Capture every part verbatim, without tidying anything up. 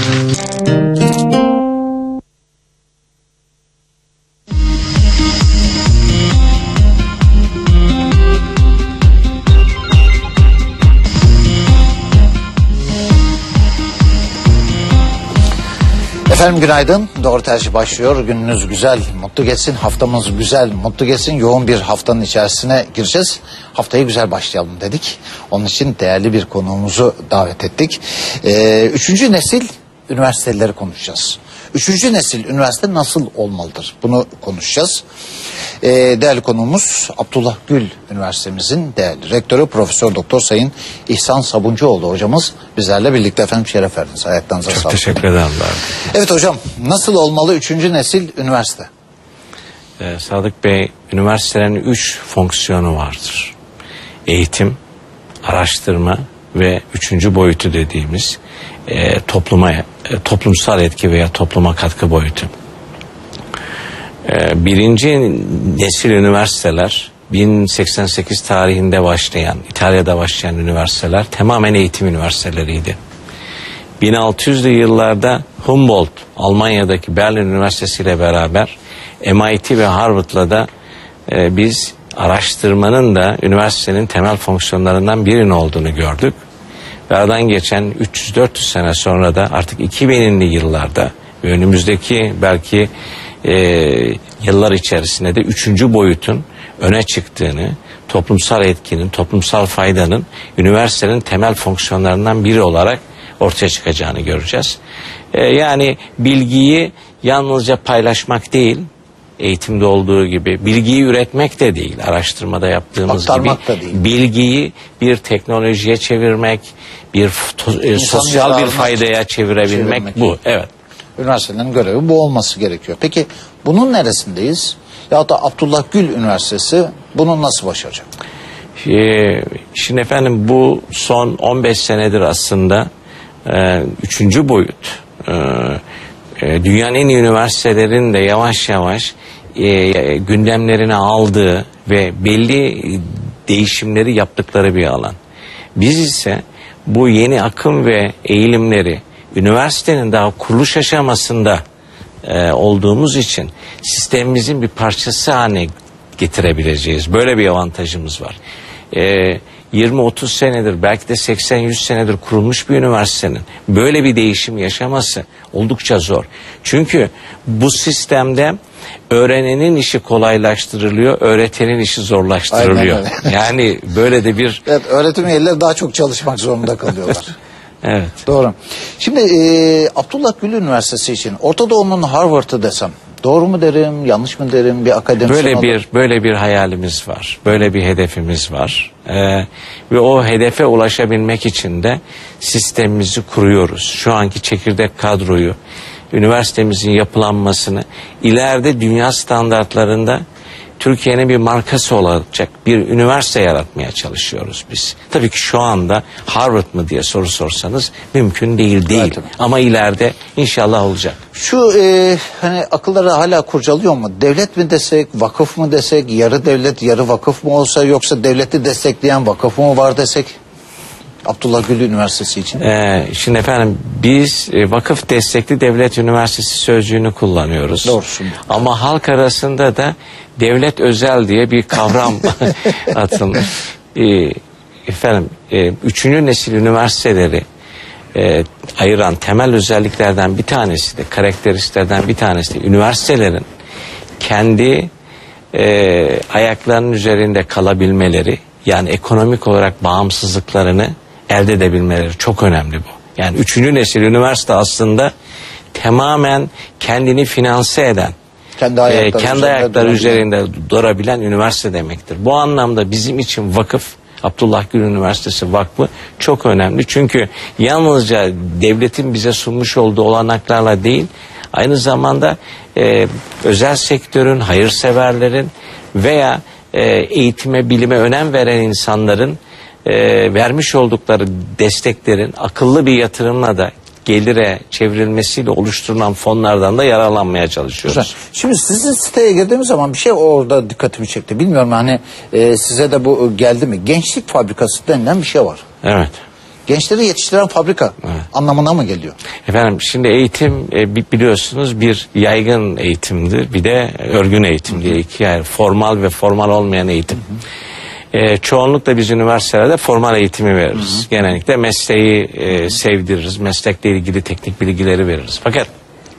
Efendim günaydın. Doğru Tercih başlıyor. Gününüz güzel, mutlu geçsin. Haftamız güzel, mutlu geçsin. Yoğun bir haftanın içerisine gireceğiz. Haftayı güzel başlayalım dedik. Onun için değerli bir konuğumuzu davet ettik. Ee, üçüncü nesil üniversiteleri konuşacağız. Üçüncü nesil üniversite nasıl olmalıdır? Bunu konuşacağız. Ee, değerli konuğumuz Abdullah Gül Üniversitemizin değerli rektörü Profesör Doktor Sayın İhsan Sabuncuoğlu hocamız bizlerle birlikte. Efendim şeref verdiniz. Ayaklarınıza sağlık. Çok teşekkür ederim. Evet hocam, nasıl olmalı üçüncü nesil üniversite? Ee, Sadık Bey, üniversitelerin üç fonksiyonu vardır. Eğitim, araştırma ve üçüncü boyutu dediğimiz e, topluma e, toplumsal etki veya topluma katkı boyutu. E, birinci nesil üniversiteler bin seksen sekiz tarihinde başlayan, İtalya'da başlayan üniversiteler tamamen eğitim üniversiteleriydi. bin altı yüzlü yıllarda Humboldt, Almanya'daki Berlin Üniversitesi ile beraber M I T ve Harvard'la da e, biz araştırmanın da üniversitenin temel fonksiyonlarından birinin olduğunu gördük. Ve aradan geçen üç yüz dört yüz sene sonra da artık iki binli yıllarda ve önümüzdeki belki e, yıllar içerisinde de üçüncü boyutun öne çıktığını, toplumsal etkinin, toplumsal faydanın üniversitenin temel fonksiyonlarından biri olarak ortaya çıkacağını göreceğiz. Ee, yani bilgiyi yalnızca paylaşmak değil, eğitimde olduğu gibi bilgiyi üretmek de değil, araştırmada yaptığımız Aktarmak gibi da değil. bilgiyi bir teknolojiye çevirmek, bir e, sosyal bir faydaya çevirebilmek, çevirmek. Bu. Evet. Üniversitelerin görevi bu olması gerekiyor. Peki bunun neresindeyiz? Ya da Abdullah Gül Üniversitesi bunu nasıl başaracak? Ee, şimdi efendim bu son on beş senedir aslında Ee, üçüncü boyut ee, e, dünyanın en iyi üniversitelerin de yavaş yavaş e, gündemlerine aldığı ve belli değişimleri yaptıkları bir alan. Biz ise bu yeni akım ve eğilimleri üniversitenin daha kuruluş aşamasında e, olduğumuz için sistemimizin bir parçası haline getirebileceğiz. Böyle bir avantajımız var. E, yirmi otuz senedir belki de seksen yüz senedir kurulmuş bir üniversitenin böyle bir değişim yaşaması oldukça zor. Çünkü bu sistemde öğrenenin işi kolaylaştırılıyor, öğretenin işi zorlaştırılıyor. Yani böyle de bir... Evet, öğretim üyeleri daha çok çalışmak zorunda kalıyorlar. Evet. Doğru. Şimdi e, Abdullah Gül Üniversitesi için Orta Doğu'nun Harvard'ı desem doğru mu derim, yanlış mı derim, bir akademisyen böyle olarak... bir böyle bir hayalimiz var, böyle bir hedefimiz var ee, ve o hedefe ulaşabilmek için de sistemimizi kuruyoruz. Şu anki çekirdek kadroyu, üniversitemizin yapılanmasını ileride dünya standartlarında Türkiye'nin bir markası olacak bir üniversite yaratmaya çalışıyoruz biz. Tabii ki şu anda Harvard mı diye soru sorsanız mümkün değil değil. Evet, ama ileride inşallah olacak. Şu e, hani akılları hala kurcalıyor mu? Devlet mi desek, vakıf mı desek, yarı devlet yarı vakıf mı olsa, yoksa devleti destekleyen vakıf mı var desek? Abdullah Gül Üniversitesi için. Ee, şimdi efendim biz e, vakıf destekli devlet üniversitesi sözcüğünü kullanıyoruz. Doğrusun. Ama halk arasında da devlet özel diye bir kavram atılmış. Ee, efendim e, üçüncü nesil üniversiteleri e, ayıran temel özelliklerden bir tanesi de, karakteristiklerden bir tanesi de üniversitelerin kendi e, ayaklarının üzerinde kalabilmeleri, yani ekonomik olarak bağımsızlıklarını elde edebilmeleri çok önemli bu. Yani üçüncü nesil üniversite aslında tamamen kendini finanse eden, kendi ayakları, e, kendi üzerinde, ayakları üzerinde durabilen üniversite demektir. Bu anlamda bizim için vakıf, Abdullah Gül Üniversitesi Vakfı çok önemli. Çünkü yalnızca devletin bize sunmuş olduğu olanaklarla değil, aynı zamanda e, özel sektörün, hayırseverlerin veya e, eğitime, bilime önem veren insanların e, vermiş oldukları desteklerin akıllı bir yatırımla da gelire çevrilmesiyle oluşturulan fonlardan da yararlanmaya çalışıyoruz. Güzel. Şimdi sizin siteye girdiğimiz zaman bir şey orada dikkatimi çekti. Bilmiyorum hani e, size de bu geldi mi? Gençlik Fabrikası denilen bir şey var. Evet. gençleri yetiştiren fabrika Evet. anlamına mı geliyor? Efendim şimdi eğitim e, bi- biliyorsunuz bir yaygın eğitimdir, bir de örgün eğitim diye ikiye ayrı. Formal ve formal olmayan eğitim. E, çoğunlukla biz üniversitelerde formal eğitimi veririz. Hı hı. Genellikle mesleği e, sevdiririz, meslekle ilgili teknik bilgileri veririz. Fakat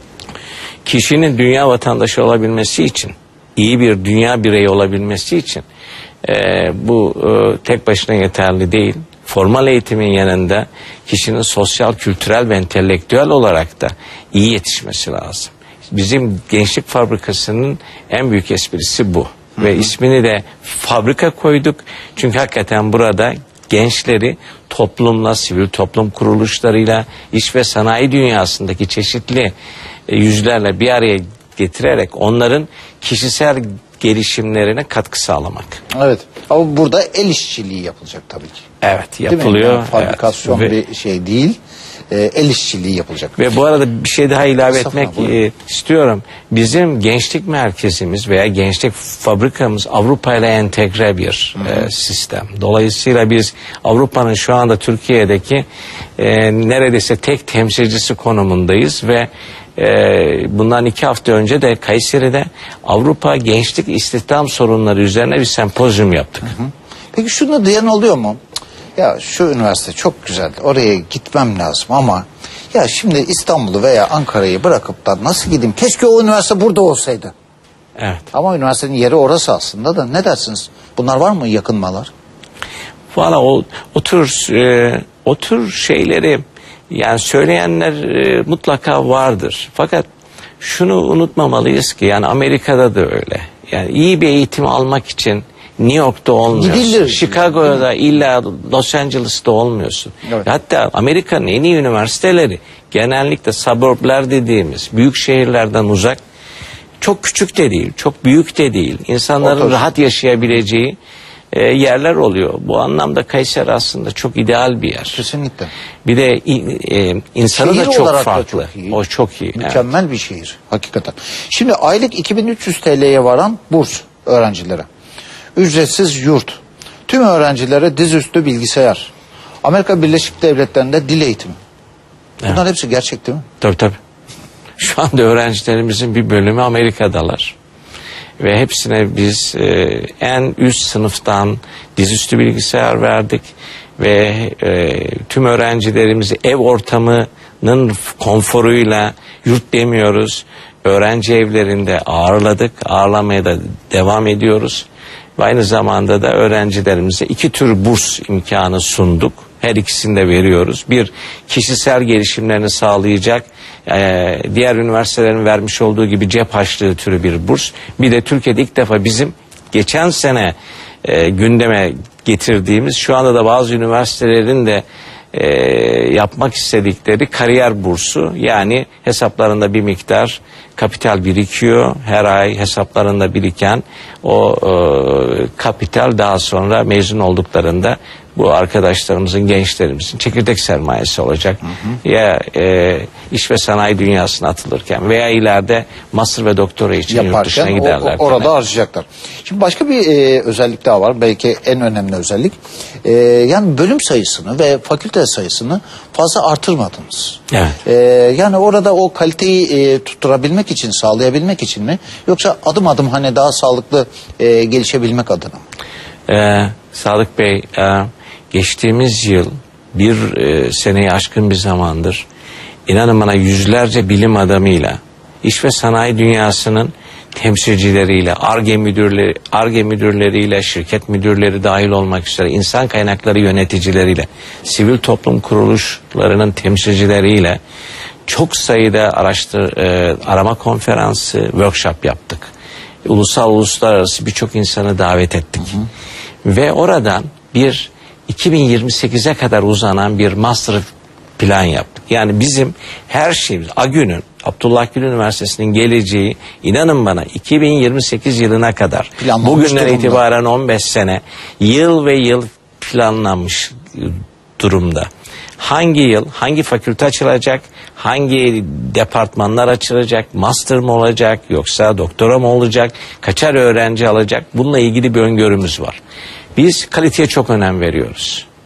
kişinin dünya vatandaşı olabilmesi için, iyi bir dünya bireyi olabilmesi için e, bu e, tek başına yeterli değil. Formal eğitimin yanında kişinin sosyal, kültürel ve entelektüel olarak da iyi yetişmesi lazım. Bizim Gençlik Fabrikası'nın en büyük esprisi bu. Hı hı. Ve ismini de fabrika koyduk. Çünkü hakikaten burada gençleri toplumla, sivil toplum kuruluşlarıyla, iş ve sanayi dünyasındaki çeşitli e, yüzlerle bir araya getirerek onların kişisel gelişimlerine katkı sağlamak. Evet. Ama burada el işçiliği yapılacak tabii ki. Evet, Değil mi? yapılıyor. Yani fabrikasyon Evet. bir şey değil. E, el işçiliği yapılacak. Ve bu arada bir şey daha ilave Mustafa, etmek e, istiyorum. Bizim gençlik merkezimiz veya gençlik fabrikamız Avrupa ile entegre bir e, sistem. Dolayısıyla biz Avrupa'nın şu anda Türkiye'deki e, neredeyse tek temsilcisi konumundayız ve e, bundan iki hafta önce de Kayseri'de Avrupa gençlik istihdam sorunları üzerine bir sempozyum yaptık. Hı hı. Peki şunu diyen oluyor mu? Ya şu üniversite çok güzel, oraya gitmem lazım ama ya şimdi İstanbul'u veya Ankara'yı bırakıp da nasıl gideyim? Keşke o üniversite burada olsaydı. Evet. Ama üniversitenin yeri orası aslında da, ne dersiniz? Bunlar var mı, yakınmalar? Valla o, o tür e, o tür şeyleri yani söyleyenler e, mutlaka vardır. Fakat şunu unutmamalıyız ki yani Amerika'da da öyle. Yani iyi bir eğitim almak için New York'ta olmuyorsun. Gidilir. Chicago'da illa Los Angeles'ta olmuyorsun. Evet. Hatta Amerika'nın en iyi üniversiteleri genellikle suburbler dediğimiz büyük şehirlerden uzak, çok küçük de değil, çok büyük de değil. İnsanların Orta. rahat yaşayabileceği e, yerler oluyor. Bu anlamda Kayseri aslında çok ideal bir yer. Kesinlikle. Bir de e, insanı Şehir da çok olarak da farklı. çok iyi. O çok iyi. Mükemmel Evet. bir şehir hakikaten. Şimdi aylık iki bin üç yüz T L'ye varan burs öğrencilere. Ücretsiz yurt. Tüm öğrencilere dizüstü bilgisayar. Amerika Birleşik Devletleri'nde dil eğitimi. Bunlar Evet. hepsi gerçek değil mi? Tabii tabii. Şu anda öğrencilerimizin bir bölümü Amerika'dalar. Ve hepsine biz e, en üst sınıftan dizüstü bilgisayar verdik. Ve e, tüm öğrencilerimizi ev ortamının konforuyla, yurt demiyoruz, öğrenci evlerinde ağırladık. Ağırlamaya da devam ediyoruz. Ve aynı zamanda da öğrencilerimize iki tür burs imkanı sunduk. Her ikisini de veriyoruz. Bir, kişisel gelişimlerini sağlayacak, e, diğer üniversitelerin vermiş olduğu gibi cep harçlığı türü bir burs. Bir de Türkiye'de ilk defa bizim geçen sene e, gündeme getirdiğimiz, şu anda da bazı üniversitelerin de e, yapmak istedikleri kariyer bursu. Yani hesaplarında bir miktar kapital birikiyor. Her ay hesaplarında biriken o e, kapital daha sonra mezun olduklarında bu arkadaşlarımızın, gençlerimizin çekirdek sermayesi olacak. Hı hı. Ya e, iş ve sanayi dünyasına atılırken veya ileride master ve doktora için yurt dışına giderler. O, orada harcayacaklar. Şimdi başka bir e, özellik daha var. Belki en önemli özellik. E, yani bölüm sayısını ve fakülte sayısını fazla artırmadınız. Evet. E, yani orada o kaliteyi e, tutturabilmek için, sağlayabilmek için mi? Yoksa adım adım hani daha sağlıklı e, gelişebilmek adına mı? Ee, Sadık Bey, e, geçtiğimiz yıl bir e, seneyi aşkın bir zamandır inanın bana yüzlerce bilim adamıyla, iş ve sanayi dünyasının temsilcileriyle, Ar-Ge müdürleri, Ar-Ge müdürleriyle, şirket müdürleri dahil olmak üzere insan kaynakları yöneticileriyle, sivil toplum kuruluşlarının temsilcileriyle çok sayıda araştır, e, arama konferansı, workshop yaptık. Ulusal, uluslararası birçok insanı davet ettik. Hı hı. Ve oradan bir iki bin yirmi sekize kadar uzanan bir master plan yaptık. Yani bizim her şeyimiz, AGÜ'nün, Abdullah Gül Üniversitesi'nin geleceği, inanın bana iki bin yirmi sekiz yılına kadar, bugünden itibaren on beş sene, yıl ve yıl planlanmış durumda. Hangi yıl, hangi fakülte açılacak, hangi departmanlar açılacak, master mı olacak, yoksa doktora mı olacak, kaçar öğrenci alacak, bununla ilgili bir öngörümüz var. Biz kaliteye çok önem veriyoruz.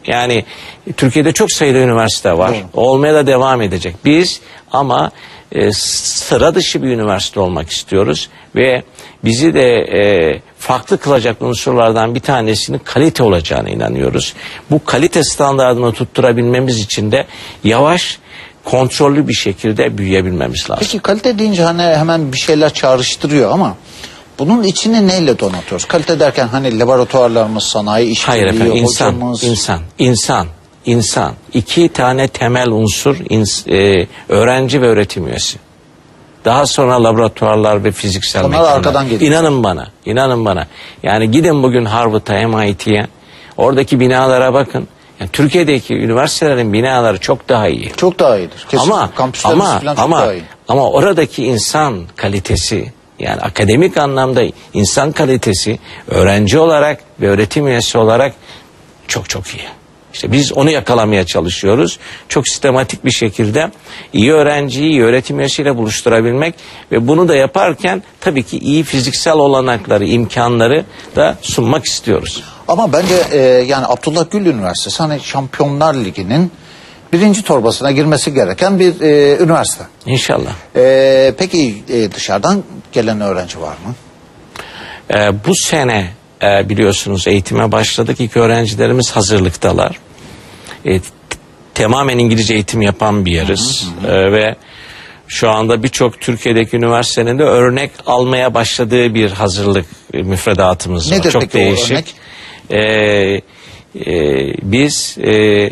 Yani Türkiye'de çok sayıda üniversite var. Doğru. Olmaya da devam edecek. Biz ama e, sıra dışı bir üniversite olmak istiyoruz ve bizi de e, farklı kılacak unsurlardan bir tanesinin kalite olacağına inanıyoruz. Bu kalite standartını tutturabilmemiz için de yavaş, kontrollü bir şekilde büyüyebilmemiz lazım. Peki kalite deyince hani hemen bir şeyler çağrıştırıyor ama bunun içini neyle donatıyoruz? Kalite derken hani laboratuvarlarımız, sanayi işbirliği, Hayır efendim, insan, hocamız... insan, insan, insan. İki tane temel unsur, ins, e, öğrenci ve öğretim üyesi. Daha sonra laboratuvarlar ve fiziksel Onlar mekanlar. arkadan geliyor. İnanın bana, inanın bana. Yani gidin bugün Harvard'a, M I T'ye, oradaki binalara bakın. Yani Türkiye'deki üniversitelerin binaları çok daha iyi. Çok daha iyidir. Kesin. Ama Kampüslerimiz ama falan çok ama daha iyi. ama oradaki insan kalitesi, yani akademik anlamda insan kalitesi, öğrenci olarak ve öğretim üyesi olarak çok çok iyi. İşte biz onu yakalamaya çalışıyoruz. Çok sistematik bir şekilde iyi öğrenciyi iyi öğretim üyesiyle buluşturabilmek ve bunu da yaparken tabii ki iyi fiziksel olanakları, imkanları da sunmak istiyoruz. Ama bence e, yani Abdullah Gül Üniversitesi hani Şampiyonlar Ligi'nin birinci torbasına girmesi gereken bir e, üniversite. İnşallah. E, peki e, dışarıdan gelen öğrenci var mı? E, bu sene e, biliyorsunuz eğitime başladık. İlk öğrencilerimiz hazırlıktalar. E, t- tamamen İngilizce eğitim yapan bir yeriz. Hı hı hı. E, ve şu anda birçok Türkiye'deki üniversitenin de örnek almaya başladığı bir hazırlık e, müfredatımız var. Nedir Çok peki değişik. o örnek? E, e, biz e,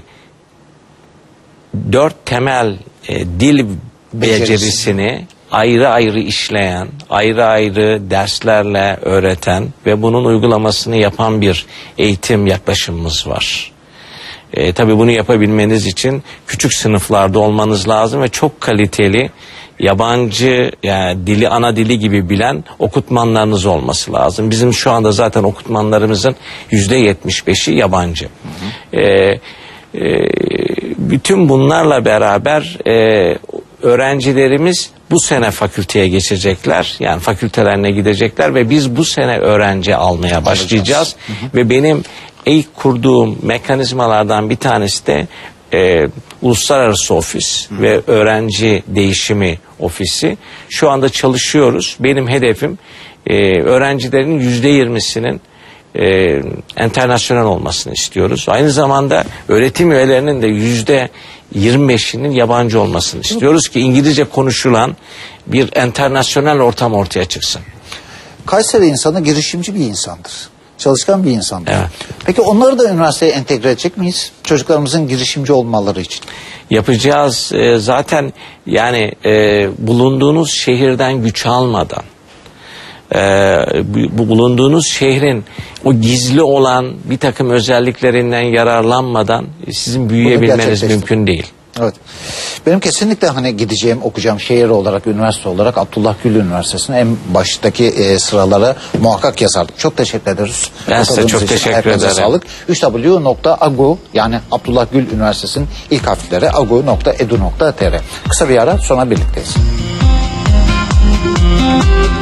dört temel e, dil becerisini ayrı ayrı işleyen, ayrı ayrı derslerle öğreten ve bunun uygulamasını yapan bir eğitim yaklaşımımız var. E, tabii bunu yapabilmeniz için küçük sınıflarda olmanız lazım ve çok kaliteli yabancı, yani dili ana dili gibi bilen okutmanlarınız olması lazım. Bizim şu anda zaten okutmanlarımızın yüzde yetmiş beşi yabancı. Hı hı. E, e, bütün bunlarla beraber e, öğrencilerimiz bu sene fakülteye geçecekler. Yani fakültelerine gidecekler ve biz bu sene öğrenci almaya başlayacağız. Hı hı. Ve benim ilk kurduğum mekanizmalardan bir tanesi de e, Uluslararası Ofis hı. ve Öğrenci Değişimi Ofisi. Şu anda çalışıyoruz. Benim hedefim e, öğrencilerin yüzde yirmisinin e, internasyonel olmasını istiyoruz. Aynı zamanda öğretim üyelerinin de yüzde yirmi beşinin yabancı olmasını istiyoruz ki İngilizce konuşulan bir internasyonel ortam ortaya çıksın. Kayseri insanı girişimci bir insandır. Çalışkan bir insandır. Evet. Peki onları da üniversiteye entegre edecek miyiz? Çocuklarımızın girişimci olmaları için. Yapacağız. E, zaten yani e, bulunduğunuz şehirden güç almadan, e, bu bulunduğunuz şehrin o gizli olan bir takım özelliklerinden yararlanmadan sizin büyüyebilmeniz mümkün değil. Evet. Benim kesinlikle hani gideceğim, okuyacağım şehir olarak, üniversite olarak Abdullah Gül Üniversitesi'nin en baştaki e, sıralara muhakkak yazardım. Çok teşekkür ederiz. Ben size çok teşekkür ederim. Sağlık. üç w nokta a g u yani Abdullah Gül Üniversitesi'nin ilk harfleri a g u nokta e d u nokta t r. Kısa bir ara sonra birlikteyiz.